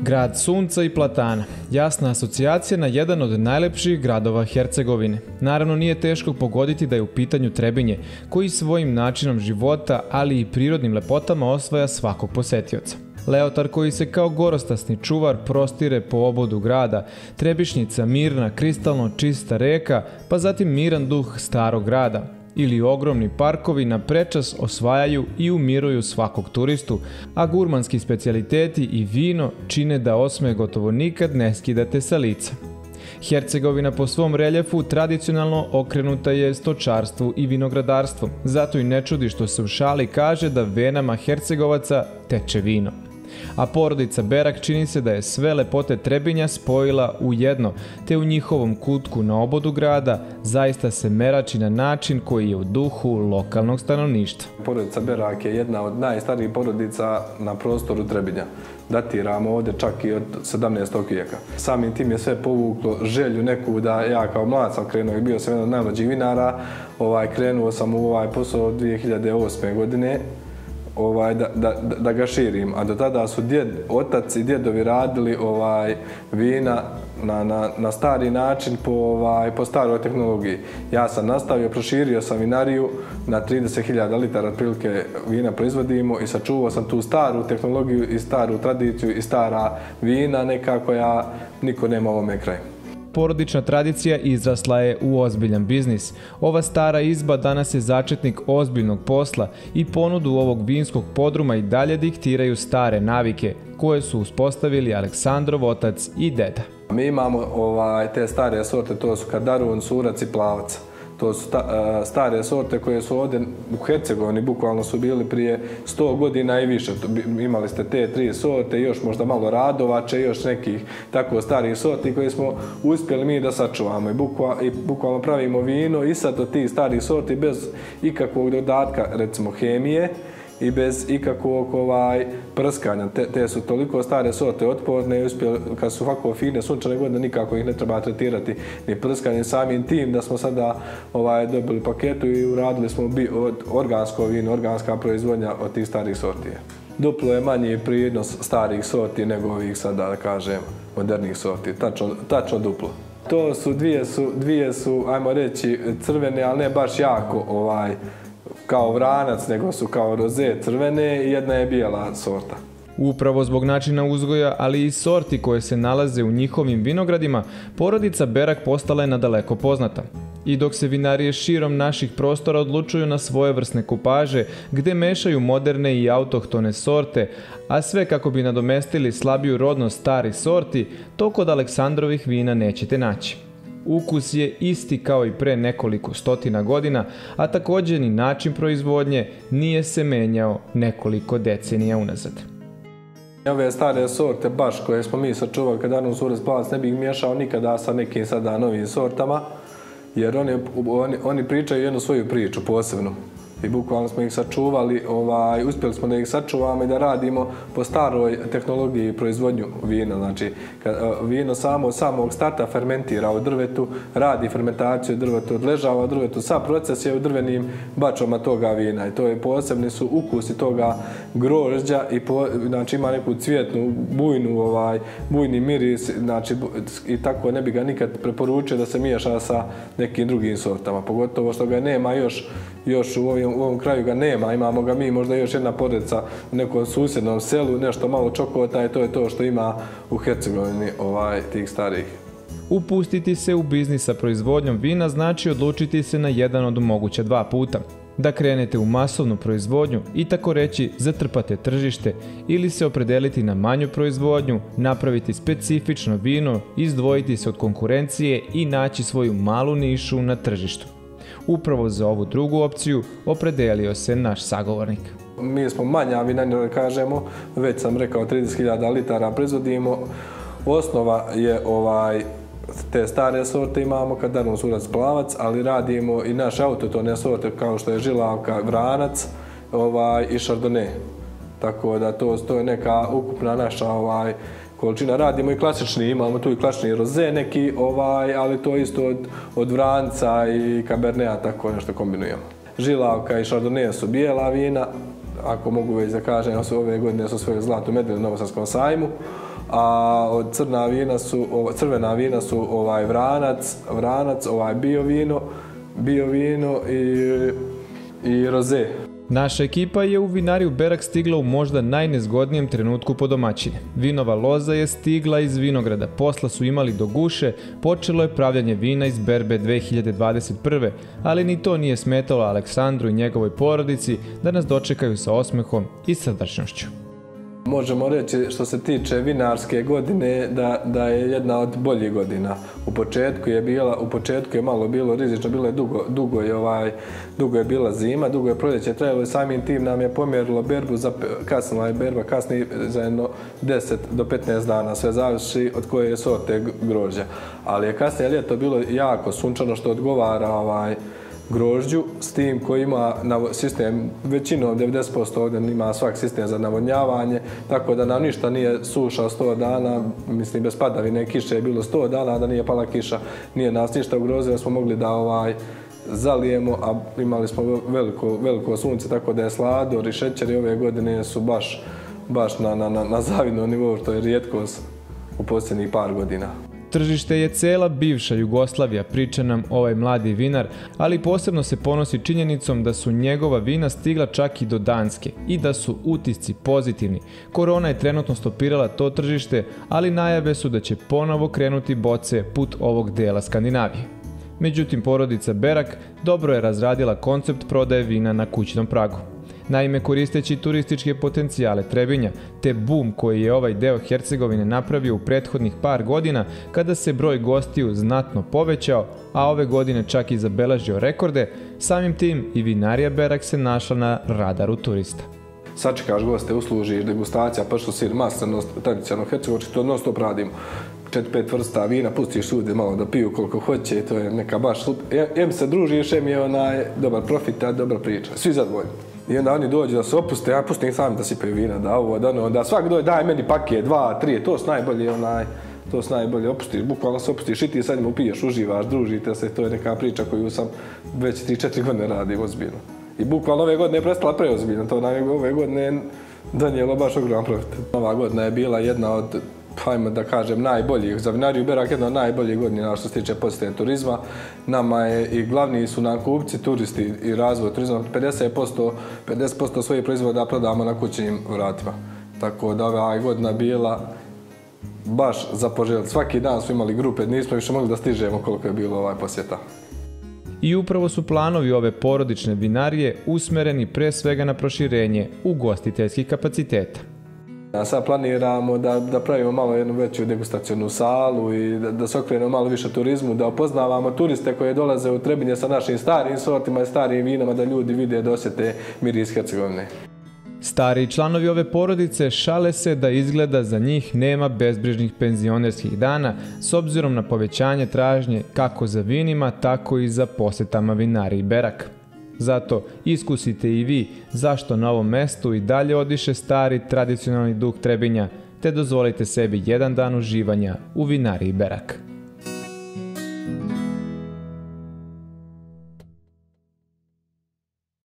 Grad sunca i platana. Jasna asocijacija na jedan od najlepših gradova Hercegovine. Naravno nije teško pogoditi da je u pitanju Trebinje, koji svojim načinom života, ali i prirodnim lepotama osvaja svakog posetioca. Leotar koji se kao gorostasni čuvar prostire po obodu grada, Trebišnjica mirna, kristalno čista reka, pa zatim miran duh starog grada. Ili ogromni parkovi na prečas osvajaju i umiruju svakog turistu, a gurmanski specijaliteti i vino čine da osmeh gotovo nikad ne skidate sa lica. Hercegovina po svom reljefu tradicionalno okrenuta je stočarstvu i vinogradarstvu, zato i ne čudi što se u šali kaže da venama Hercegovaca teče vino. A porodica Berak čini se da je sve lepote Trebinja spojila u jedno, te u njihovom kutku na obodu grada zaista se merači na način koji je u duhu lokalnog stanovništva. Porodica Berak je jedna od najstarijih porodica na prostoru Trebinja. Datiramo ovdje čak i od 17. vijeka. Samim tim je sve povuklo želju neku da ja kao mlad sam krenuo i bio sam jedan od najmlađih vinara. Krenuo sam u ovaj posao 2008. godine. Da ga širim, a do tada su otac i djedovi radili vina na stari način po staroj tehnologiji. Ja sam nastavio, proširio sam vinariju, na 30.000 litara otprilike vina proizvodimo i sačuvao sam tu staru tehnologiju i staru tradiciju i stara vina neka koja niko nema u ovome kraju. Porodična tradicija izrasla je u ozbiljan biznis. Ova stara izba danas je začetnik ozbiljnog posla i ponudu ovog vinskog podruma i dalje diktiraju stare navike koje su uspostavili Aleksandrov otac i deda. Mi imamo te stare sorte, to su Kadarun, Surac i Plavac. To su stare sorte koje su ovdje u Hercegovini, bukvalno su bili prije 100 godina i više. Imali ste te 3 sorte, još možda malo Radovače, još nekih tako starih sorti koje smo uspjeli mi da sačuvamo. I bukvalno pravimo vino i sad od tih starih sorti bez ikakvog dodatka, recimo hemije, i bez ikakvog prskanja. Te su toliko stare sorte otporne i uspjeli, kad su ovako fine sunčane godine, nikako ih ne treba tretirati ni prskanje. Samim tim da smo sada dobili paketu i uradili smo organsko vino, organska proizvodnja od tih starih sorti. Duplo je manji prinos starih sorti nego ovih sada, da kažem, modernih sorti. Tačno duplo. To su dvije su, ajmo reći, crvene, ali ne baš jako kao vranac, nego su kao roze crvene i jedna je bijela sorta. Upravo zbog načina uzgoja, ali i sorti koje se nalaze u njihovim vinogradima, porodica Berak postala je nadaleko poznata. I dok se vinarije širom naših prostora odlučuju na svojevrsne kupaže, gde mešaju moderne i autohtone sorte, a sve kako bi nadomestili slabiju rodnost starih sorti, to kod Aleksandrovih vina nećete naći. Ukus je isti kao i pre nekoliko stotina godina, a također ni način proizvodnje nije se menjao nekoliko decenija unazad. Ove stare sorte, baš koje smo mi sačuvali, Kadarun, Surac, Plavac, ne bih miješao nikada sa nekim sada novim sortama, jer oni pričaju jednu svoju priču posebnu. I bukvalno smo ih sačuvali, uspjeli smo da ih sačuvamo i da radimo po staroj tehnologiji proizvodnju vina. Znači, vino samog starta fermentira u drvetu, radi fermentaciju u drvetu, odležava u drvetu, sav proces je u drvenim bačama toga vina. I to je posebni su ukusi toga grožđa i znači ima neku cvjetnu, bujni miris, znači i tako ne bi ga nikad preporučio da se miješa sa nekim drugim sortama. Pogotovo što ga nema još u ovom kraju ga nema, imamo ga mi možda još jedna porodica u nekom susjednom selu, nešto malo čokota i to je to što ima u Hercegovini tih starih. Upustiti se u biznis sa proizvodnjom vina znači odlučiti se na jedan od moguća 2 puta. Da krenete u masovnu proizvodnju i tako reći zatrpate tržište ili se opredeliti na manju proizvodnju, napraviti specifično vino, izdvojiti se od konkurencije i naći svoju malu nišu na tržištu. Upravo za ovu drugu opciju opredelio se naš sagovornik. Mi smo manja vinarija, da kažemo, već sam rekao 30.000 litara proizvodimo. Osnova je te stare sorte imamo, Kadarun, Surac, Plavac, ali radimo i naše autohtone sorte kao što je Žilavka, Vranac i Chardonnay. Tako da to je neka ukupna naša količina. Radimo i klasični, imamo tu i klasični roze neki, ali to isto od Vranca i Caberneta, tako nešto kombinujemo. Žilavka i Chardonnay su bijela vina, ako mogu već da kažem, ove godine su svoju zlatnu medalju na Novosadskom sajmu. a od crvena vina su vranac, bio vino i roze. Naša ekipa je u vinariju Berak stigla u možda najnezgodnijem trenutku po domaćine. Vinova loza je stigla iz vinograda, posla su imali do guše, počelo je pravljanje vina iz berbe 2021. Ali ni to nije smetalo Aleksandru i njegovoj porodici da nas dočekaju sa osmehom i srdačnošću. Možemo reći što se tiče vinarske godine da je jedna od boljih godina. U početku je malo bilo rizično, bilo je dugo je bila zima, dugo je proljeće trajalo i samim tim nam je pomjerilo berbu, kasnila je berba, kasni za jedno 10 do 15 dana, sve zavisi od koje je sorte grožđa. Ali je kasnije ljeto bilo jako sunčano što odgovara grožđu, s tim koji ima sistem, većinom 90% ovdje ima svak sistem za navodnjavanje, tako da nam ništa nije suša 100 dana, mislim bez padavine kiše je bilo 100 dana, da nije pala kiša, nije nas ništa ugrozilo, smo mogli da zalijemo, a imali smo veliko sunce, tako da je slador i šećeri ove godine su baš na zavidnom nivou, što je rijetkost u posljednjih par godina. Tržište je cela bivša Jugoslavija, priča nam ovaj mladi vinar, ali posebno se ponosi činjenicom da su njegova vina stigla čak i do Danske i da su utisci pozitivni. Korona je trenutno stopirala to tržište, ali najave su da će ponovo krenuti boce put ovog dela Skandinavije. Međutim, porodica Berak dobro je razradila koncept prodaje vina na kućnom pragu. Naime, koristeći turističke potencijale Trebinja, te bum koji je ovaj deo Hercegovine napravio u prethodnih par godina kada se broj gostiju znatno povećao, a ove godine čak i zabeležio rekorde, samim tim i vinarija Berak se našla na radaru turista. Sačekaš goste, uslužiš, degustacija, pršut, sir, masleno, tradicionalno hercegovački, to non stop radimo. 4-5 vrsta vina, pustiš ljudi malo da piju koliko hoće, to je neka baš em se družiš, em je dobar profit, dobra priča, svi zadovoljni. I onda oni dođu da se opuste, ja pustim sami da sipaju vina, da svak dođe, daj meni paket, 2, 3, to su najbolje, opustiš, bukvalno se opustiš i ti sa njima upiješ, uživaš, družite se, to je neka priča koju sam već 3-4 godine radim ozbiljno. I bukvalno ove godine je prestala preozbiljno, to nam ove godine je donijelo baš ogroman profit. Ova godina je bila jedna od, hajmo da kažem, najboljih, za vinariju Berak jedna od najboljih godina što se tiče posjetitelja turizma. Nama je i glavni su nam kupci, turisti i razvoj turizma, 50% svojih proizvoda prodamo na kućnim vratima. Tako da ova godina bila baš za poželjeti. Svaki dan smo imali grupe, nismo više mogli da stižemo koliko je bilo posjeta. I upravo su planovi ove porodične vinarije usmereni pre svega na proširenje ugostiteljskih kapaciteta. Sad planiramo da pravimo malo jednu veću degustacionu salu i da se okrenemo malo više turizmu, da upoznavamo turiste koji dolaze u Trebinje sa našim starim sortima i starim vinama, da ljudi vide, da osjete miris Hercegovine. Stariji članovi ove porodice šale se da izgleda za njih nema bezbrižnih penzionerskih dana s obzirom na povećanje tražnje kako za vinima, tako i za posjetama vinariji Berak. Zato iskusite i vi zašto na ovom mestu i dalje odiše stari tradicionalni duh Trebinja, te dozvolite sebi jedan dan uživanja u vinariji Berak.